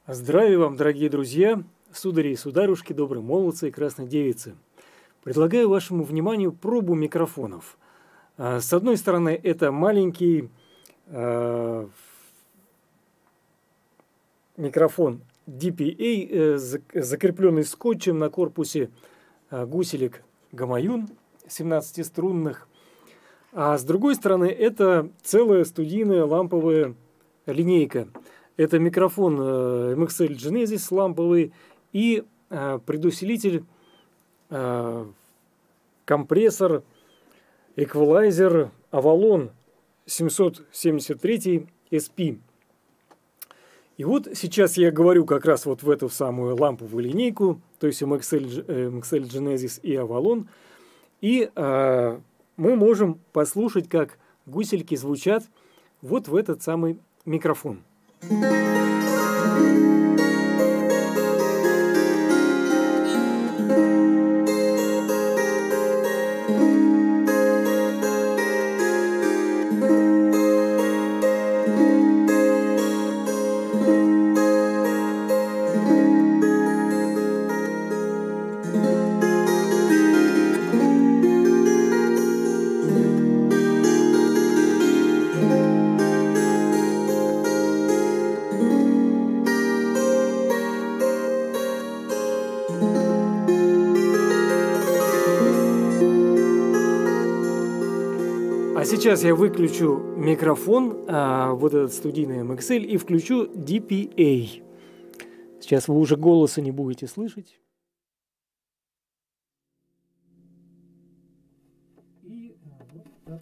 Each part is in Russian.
Здравия вам, дорогие друзья, судари и сударушки, добрые молодцы и красные девицы. Предлагаю вашему вниманию пробу микрофонов. С одной стороны, это маленький микрофон DPA, закрепленный скотчем на корпусе гуселек Гамаюн 17-струнных. А с другой стороны, это целая студийная ламповая линейка. Это микрофон MXL Genesis ламповый и предусилитель, компрессор, эквалайзер Avalon 773 SP. И вот сейчас я говорю как раз вот в эту самую ламповую линейку, то есть MXL Genesis и Avalon. И мы можем послушать, как гусельки звучат вот в этот самый микрофон. А сейчас я выключу микрофон, вот этот студийный MXL, и включу DPA. Сейчас вы уже голоса не будете слышать. И вот так.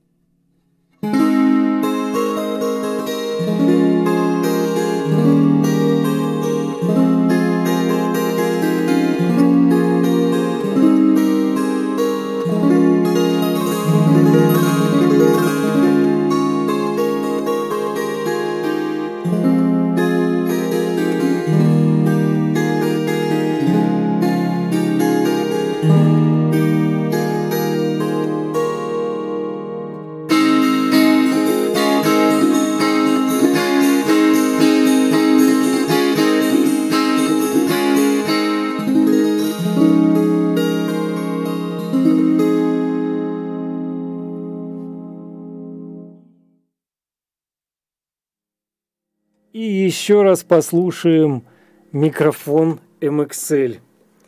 И еще раз послушаем микрофон MXL.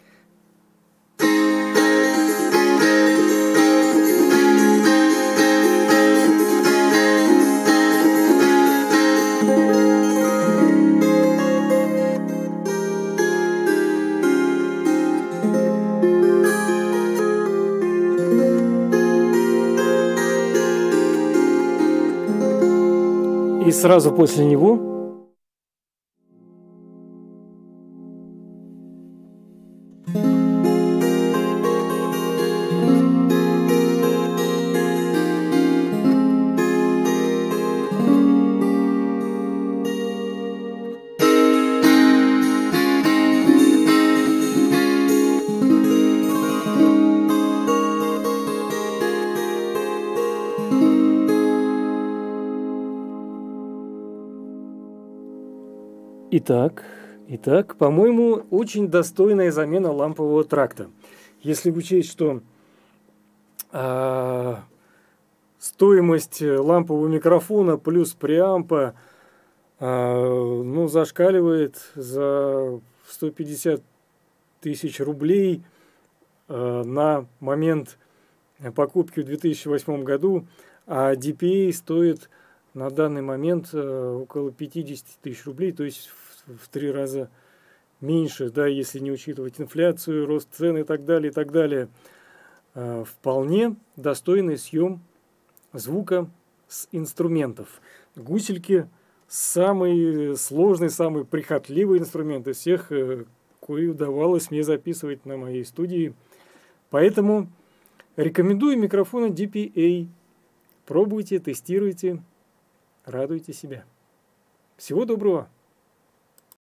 И сразу после него Итак, по-моему, очень достойная замена лампового тракта. Если учесть, что стоимость лампового микрофона плюс преампа зашкаливает за 150 тысяч рублей на момент покупки в 2008 году, а DPA стоит на данный момент около 50 тысяч рублей, то есть в 3 раза меньше, да, если не учитывать инфляцию, рост цен и так далее, и так далее. Вполне достойный съем звука с инструментов. Гусельки – самый сложный, самый прихотливый инструмент из всех, кои удавалось мне записывать на моей студии. Поэтому рекомендую микрофоны DPA. Пробуйте, тестируйте, радуйте себя. Всего доброго!